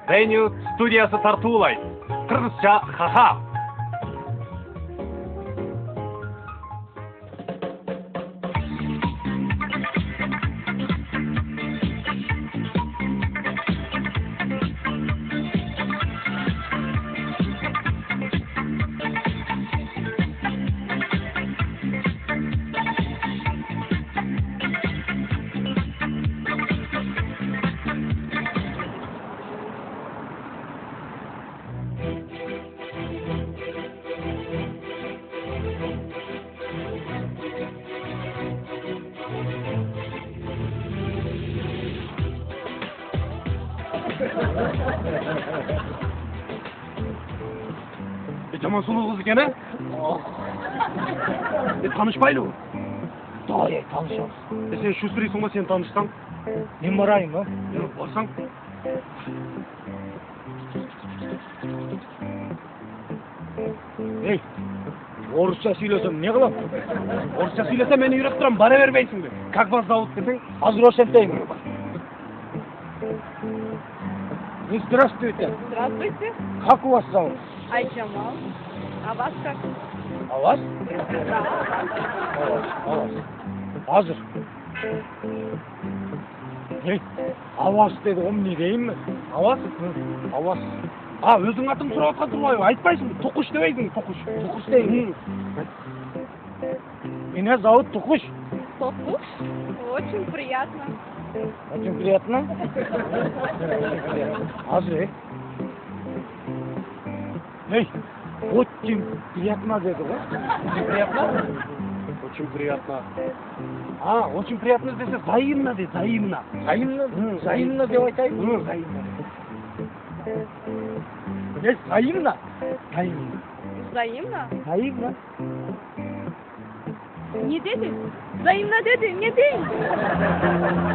Venue студиясы тартуулайт. Кыргызча ха-ха. Жаман сулуу кыз экен, Таанышпайлыбы? Давай, танышабыз. Сен шустрыйсың ба, сен таанышсаң? Мен барайын ба? Барсаң? Эй, орысша сүйлөсөм не кылам? Орысча сүйлөсөм мени үйрөтүп турам, бара бербейсиңби? Как вас зовут десең? Азыр ошентейин. Здравствуйте. Здравствуйте. Как у вас зовут? Айжамал. А вас как? А вас? Да. А вас. Азыр. Эй, а вас деди, эмне дейинби? А вас? А вас. Өзүң атың сурап аткан турбайбы? Айтпайсың, Тукуш дебейсиң, Тукуш. Тукуш дейин. Меня зовут Тукуш. Токуш? Очень приятно. Очень приятно. Азыр, Эй, очень приятно деди го. Очень приятно? Очень приятно. Очень приятно десе, взаимно де, взаимно. Взаимно? Взаимно деп айтайын. Взаимно. Взаимно? Взаимно. Взаимно? Взаимно. Не dedi? Взаимно dedi, не дейін?